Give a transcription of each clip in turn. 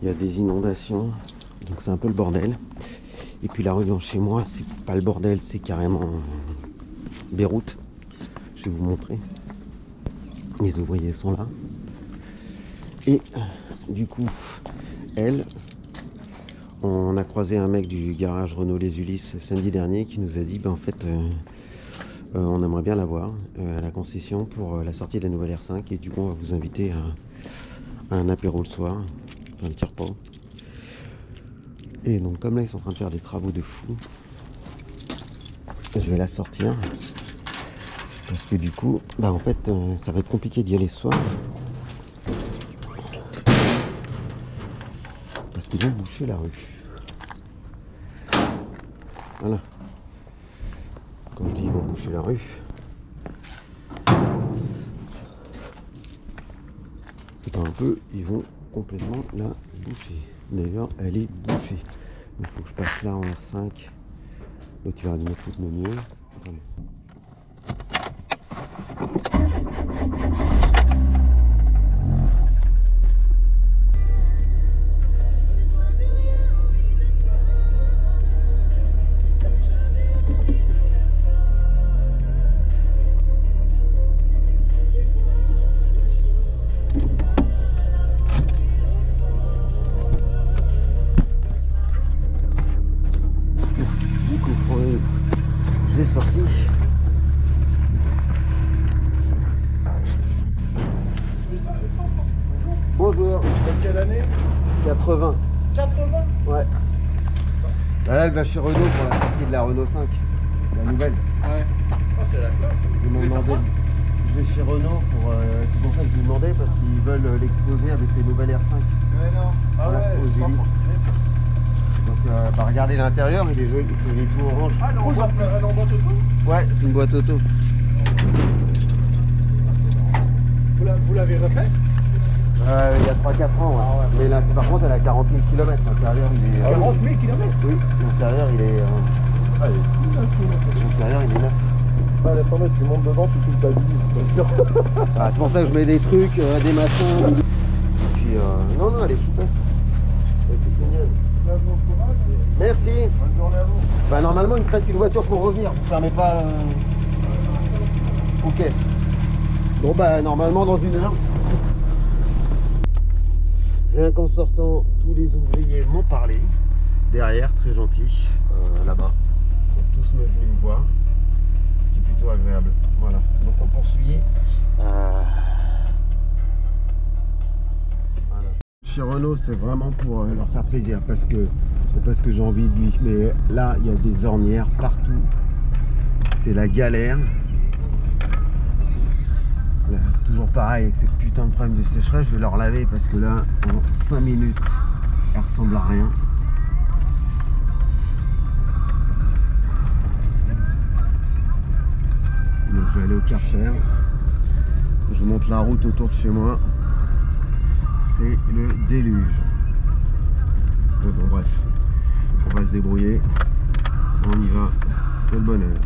il y a des inondations, donc c'est un peu le bordel. Et puis la rue devant chez moi, c'est pas le bordel, c'est carrément Beyrouth. Je vais vous montrer. Les ouvriers sont là. Et du coup, on a croisé un mec du garage Renault Les Ulysses samedi dernier qui nous a dit, en fait, on aimerait bien l'avoir à la concession pour la sortie de la nouvelle R5. Et du coup, on va vous inviter à un apéro le soir, un petit repas. Et donc, comme là, ils sont en train de faire des travaux de fou, je vais la sortir. Parce que du coup, en fait, ça va être compliqué d'y aller ce soir. Parce qu'ils vont boucher la rue. Voilà. Quand je dis ils vont boucher la rue, c'est pas un peu, ils vont complètement la boucher. D'ailleurs, elle est bouchée. Il faut que je passe là en R5. L'autre, il va me foutre le mieux. Voilà. J'ai sorti. Bonjour. Quelle année? 80. 80? Ouais. Là, elle va chez Renault pour la sortie de la Renault 5. La nouvelle. Ouais. Oh, c'est la classe. Ils m'ont demandé. Je vais chez Renault pour. C'est pour ça que je lui demandais parce qu'ils veulent l'exposer avec les nouvelles R5. Ouais, non. Ah voilà, ouais, aux c'est pas hélices. pour stylé. Donc, regardez l'intérieur, il est joli, il est tout orange. Ah, elle est en boîte auto? Ouais, c'est une boîte auto. Vous l'avez refait? Il y a 3-4 ans, ouais. Ah ouais. Mais là, par contre, elle a 40 000 km. L'intérieur, il est. 40 000 km? Oui, l'intérieur, il est. Ah, il est tout neuf, L'intérieur, il est neuf. Ah, laisse tomber, tu montes dedans, tu touches ta bise, c'est sûr. Ah, c'est pour ça que je mets des trucs, des machins. Et puis, non, elle est choupette. Elle est toute mignonne. Merci. Bonne journée à vous. Normalement, ils me prêtent une voiture pour revenir. Vous fermez pas. Ok. Bon, normalement, dans 1 heure. Rien qu'en sortant, tous les ouvriers m'ont parlé. Derrière, très gentil. Là-bas. Ils sont tous venus me voir. Ce qui est plutôt agréable. Voilà. Donc, on poursuit. Voilà. Chez Renault, c'est vraiment pour leur faire plaisir. Parce que j'ai envie de lui. Mais là, il y a des ornières partout. C'est la galère. Là, toujours pareil avec ces putains de problèmes de sécheresse. Je vais leur laver parce que là, en 5 minutes, elle ressemble à rien. Donc je vais aller au Karcher. Je monte la route autour de chez moi. C'est le déluge. Mais bon, bref, on va se débrouiller. On y va. C'est le bonheur.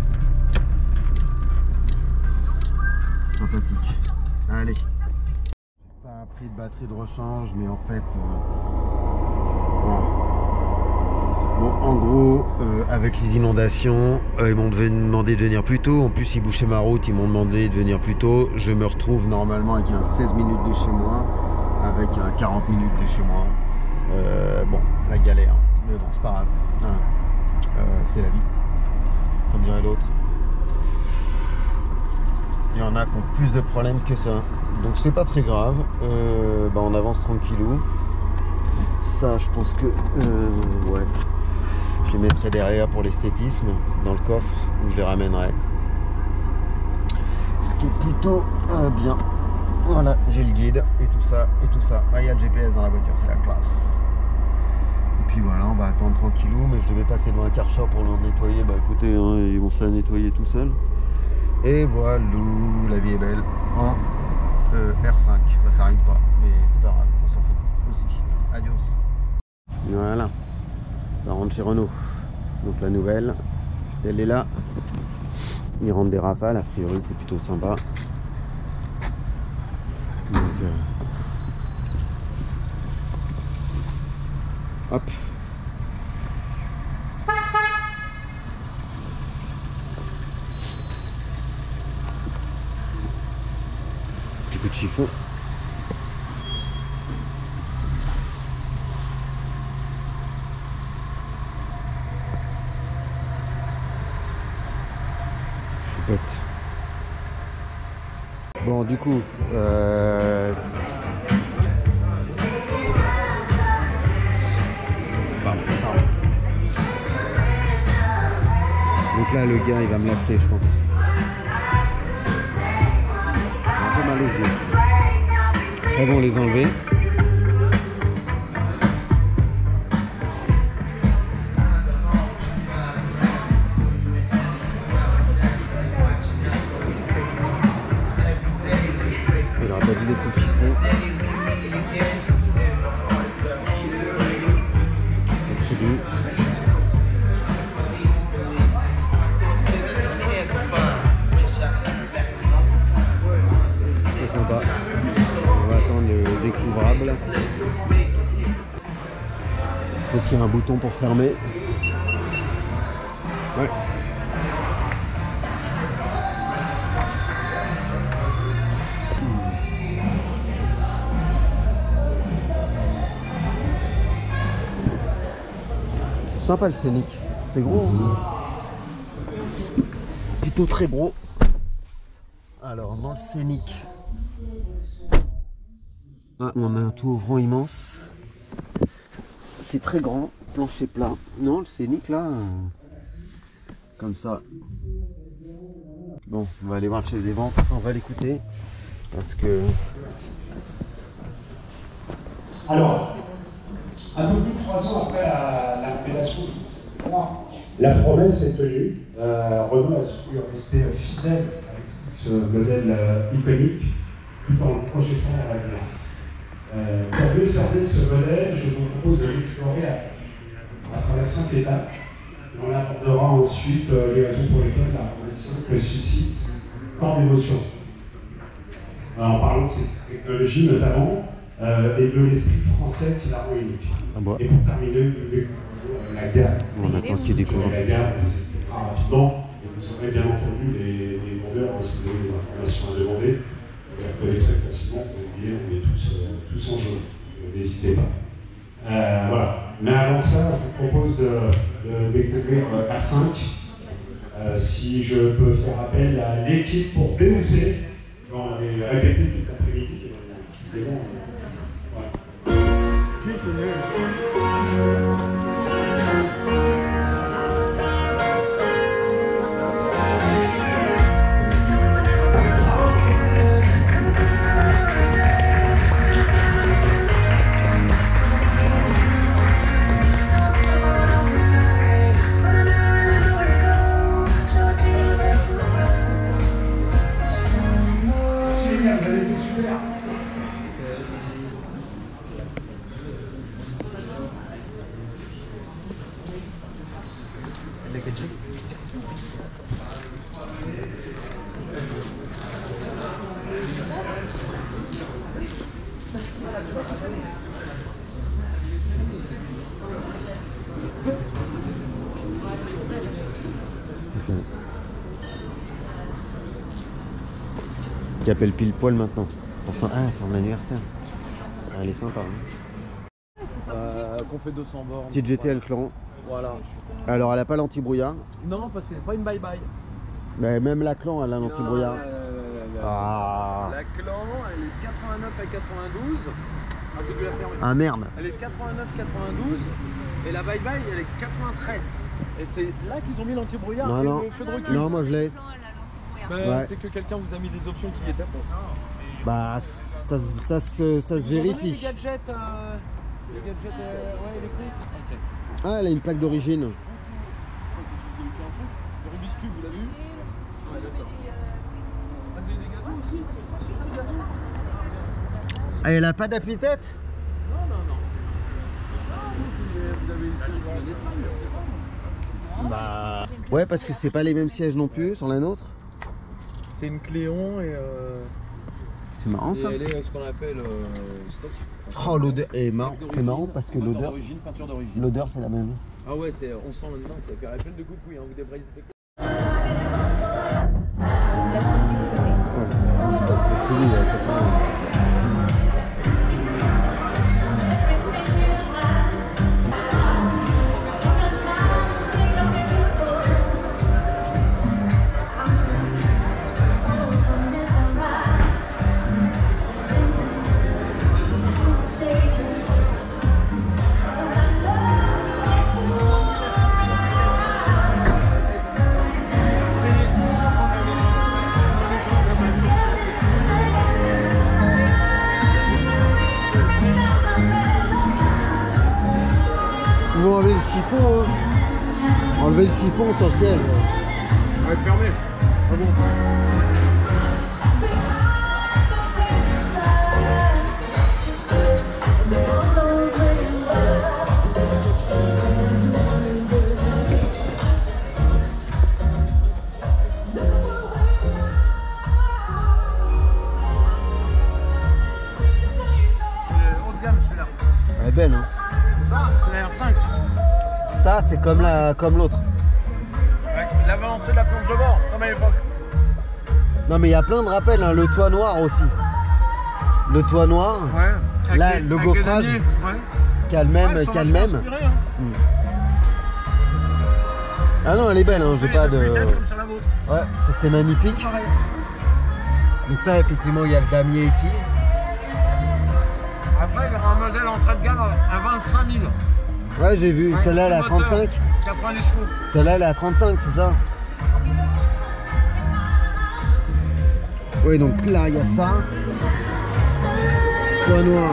Sympathique. Allez. Pas pris de batterie de rechange, mais en fait, voilà. Bon, en gros, avec les inondations, ils m'ont demandé de venir plus tôt. En plus, ils bouchaient ma route, ils m'ont demandé de venir plus tôt. Je me retrouve normalement avec un 16 minutes de chez moi, avec un 40 minutes de chez moi. Bon, la galère, mais bon, c'est pas grave. Hein. C'est la vie, comme dirait l'autre. Il y en a qui ont plus de problèmes que ça. Donc c'est pas très grave. On avance tranquillou. Ça, je pense que ouais, je les mettrai derrière pour l'esthétisme dans le coffre où je les ramènerai. Ce qui est plutôt bien. Voilà, j'ai le guide et tout ça et tout ça. Ah, il y a le GPS dans la voiture, c'est la classe. Et puis voilà, on va attendre tranquillou. Mais je devais passer devant un Karcher pour le nettoyer. Écoutez, hein, ils vont se la nettoyer tout seuls. Et voilà, la vie est belle en R5. Ça arrive pas, mais c'est pas grave, on s'en fout aussi. Adios. Voilà, ça rentre chez Renault. Donc la nouvelle, celle est là. Ils rentrent des rafales, a priori c'est plutôt sympa. Donc, Hop. Petit coup de chiffon. Choupette. Bon, du coup, donc là, le gars, il va me l'acheter, je pense. Un peu mal aux yeux. Après, bon, les enlever. Il aura pas dû laisser le chiffon. C'est lui. C'est sympa. On va attendre le découvrable. Je pense qu'il y a un bouton pour fermer. Ouais. Sympa le Scénic, c'est gros. Plutôt très gros. Alors dans le Scénic, on a un tout ouvrant immense. C'est très grand, plancher plat. Non, le Scénic là, comme ça. Bon, on va aller voir le chef des ventes, enfin, on va l'écouter parce que. Alors, un peu plus de 3 ans après la révélation de la promesse est tenue. Renault a su rester fidèle avec ce modèle iconique tout en le projetant dans l'avenir. Pour mieux cerner ce modèle, je vous propose de l'explorer à travers 5 étapes. Et on abordera ensuite les raisons pour lesquelles la Renault 5 suscite tant d'émotions. En parlant de cette technologie notamment, et de l'esprit français qui la rend unique. Ah bah. Et pour terminer, la gamme. On attend qu'il découvre. La gamme, vous expliquera rapidement, et vous aurez bien entendu les vendeurs, si vous avez des informations à demander, vous les reconnaîtrez facilement, vous oubliez, on est tous en jaune, n'hésitez pas. Voilà. Mais avant ça, je vous propose de découvrir A5. Si je peux faire appel à l'équipe pour dénoncer, on avait répété tout l'après-midi, c'était bon. Qui appelle pile poil maintenant. Ah, c'est son anniversaire. Ah, elle est sympa. Hein. Qu'on fait 200 bornes. Petite GT Alclan. Voilà. Alors elle a pas l'anti-brouillard. Non, parce que c'est pas une bye-bye. Mais même la Clan elle a l'anti-brouillard. Ah. La Clan, elle est 89 à 92. Ah, j'ai dû la fermer. Ah merde. Elle est 89-92 et la bye-bye elle est 93. Et c'est là qu'ils ont mis l'anti-brouillard Non, et non. le feu de recul. Non, moi je l'ai. Ouais. C'est que quelqu'un vous a mis des options qui y étaient pas. Bah ça se vérifie. Les gadgets, ouais, électriques. Ok. Ah elle a une plaque d'origine. Le Rubik's Cube, vous l'avez vu? Ouais, d'accord. Ah, vous avez des gâteaux aussi? C'est ça les gâteaux? Ah, elle a pas d'appui-tête? Non. Vous avez ici des Espagnes. Bah ouais parce que c'est pas les mêmes sièges non plus sur la nôtre. C'est une Cléon et C'est marrant ça. Et elle est ce qu'on appelle stock. Oh, l'odeur est marrant. C'est marrant parce que l'odeur, peinture d'origine. l'odeur c'est la même. Ah ouais, on sent là-dedans, c'est plein de coucouilles, hein, vous débrayez. Ils vont enlever le chiffon, hein. Enlever le chiffon essentiel. On va être fermé. Ah bon. C'est haut de gamme celui-là. Elle est belle, hein. Ça, c'est la R5. Ça, c'est comme l'autre. L'avancée de la planche de bord, comme à l'époque. Non, mais il y a plein de rappels, hein. Le toit noir aussi. Le toit noir, Ouais. là, le gaufrage, ouais. qui a le même. Ouais, Qui a le même. inspirés, hein. Ah non, elle est belle, hein. J'ai pas de. Comme sur la vôtre. Ouais, ça c'est magnifique. Pareil. Donc ça, effectivement, il y a le damier ici. Après, il y aura un modèle entrée de gamme à 25 000. Ouais, j'ai vu. Ouais, Celle-là, elle est à moteur, 35. 90 chevaux. Celle-là, elle est à 35, c'est ça? Oui, donc là, il y a ça. Toit noir.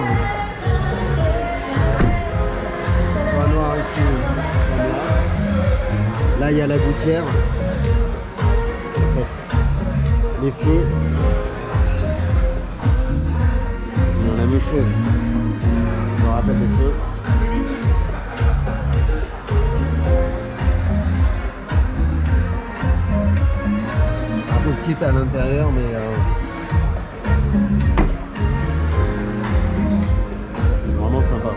Toit noir ici, comme là. Là, il y a la gouttière. Les feux. Il y a la même chose. Je me rappelle les feux. Un peu petite à l'intérieur, mais vraiment sympa.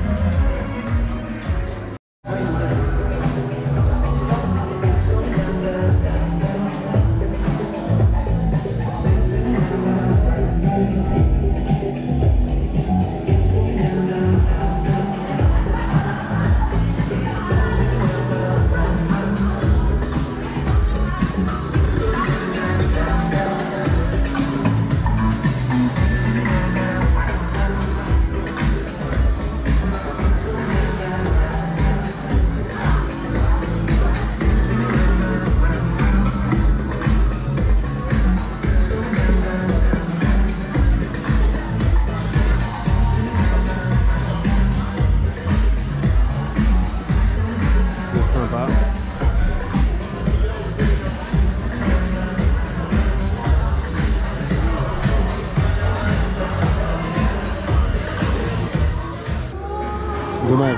Dommage.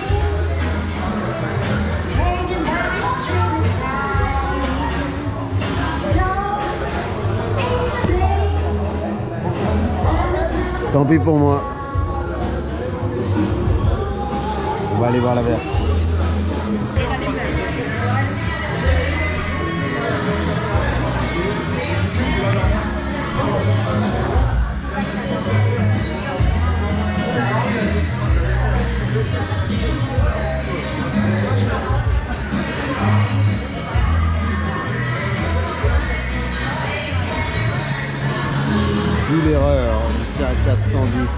Tant pis pour moi. On va aller voir la verte. Vu l'erreur, jusqu'à 410.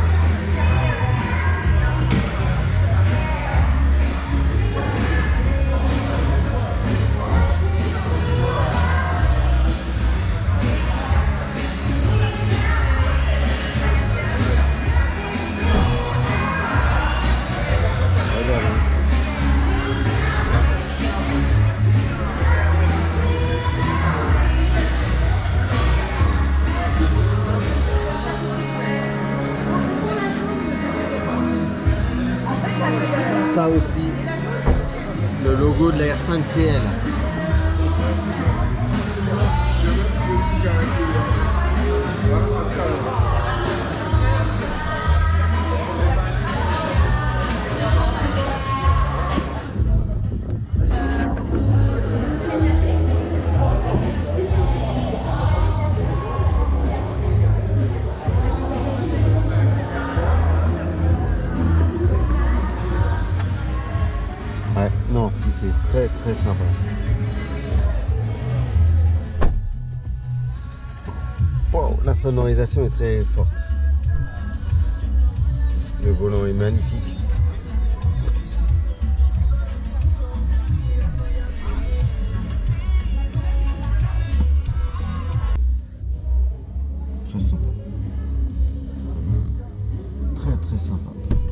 Ça aussi, le logo de la R5 PL. très très sympa. Wow, la sonorisation est très forte. Le volant est magnifique. Très sympa. Très très sympa.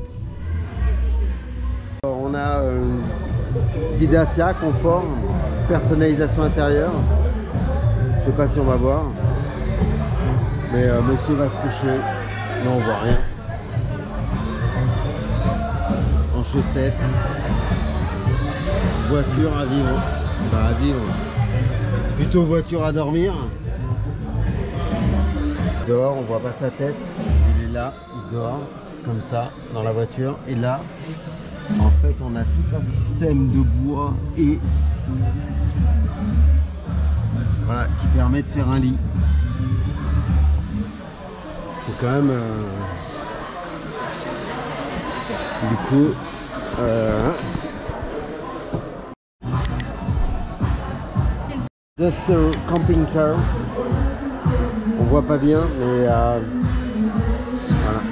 Alors, on a petit Dacia confort, personnalisation intérieure. Je sais pas si on va voir. Mais monsieur va se coucher. Non, on voit rien. En chaussettes. Voiture à vivre. Bah à vivre. Plutôt voiture à dormir. Dehors, on voit pas sa tête. Il est là, il dort comme ça dans la voiture. Et là, en fait, on a tout un système de bois et voilà, qui permet de faire un lit. C'est quand même du coup Duster camping car. On voit pas bien, mais voilà.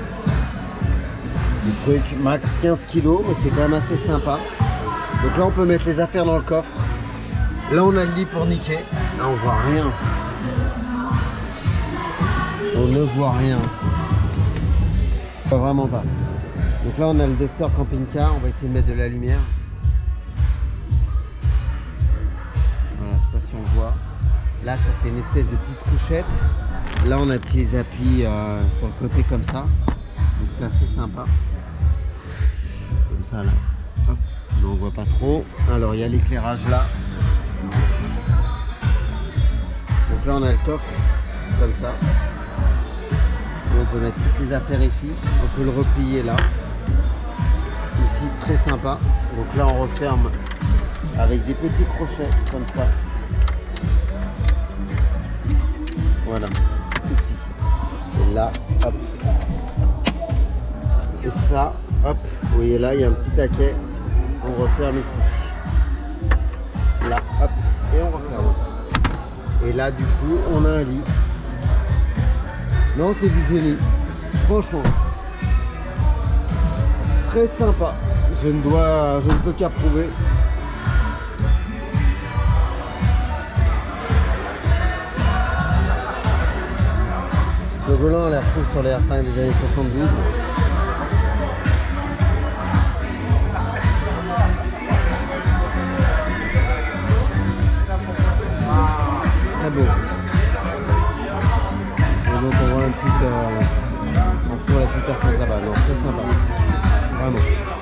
Du truc max 15 kg, mais c'est quand même assez sympa. Donc là on peut mettre les affaires dans le coffre. Là on a le lit pour niquer. Là on voit rien. On ne voit rien. Vraiment pas. Donc là on a le Duster camping car. On va essayer de mettre de la lumière. Voilà, je sais pas si on voit. Là ça fait une espèce de petite couchette. Là on a des appuis sur le côté comme ça. Donc c'est assez sympa. Comme ça là. Hop. Mais on voit pas trop. Alors il y a l'éclairage là. Donc là on a le coffre. Comme ça. On peut mettre toutes les affaires ici, on peut le replier là, ici très sympa. Donc là on referme avec des petits crochets comme ça. Voilà, ici. Et là, hop. Et ça, hop, vous voyez là, il y a un petit taquet. On referme ici. Là, hop, et on referme. Et là du coup on a un lit. Non, c'est du génie, franchement, très sympa. Je ne peux qu'approuver. Le volant, on les retrouve sur les R5 des années 72. Très beau. Donc on voit un petit, on trouve la petite personne là-bas, donc très sympa, vraiment.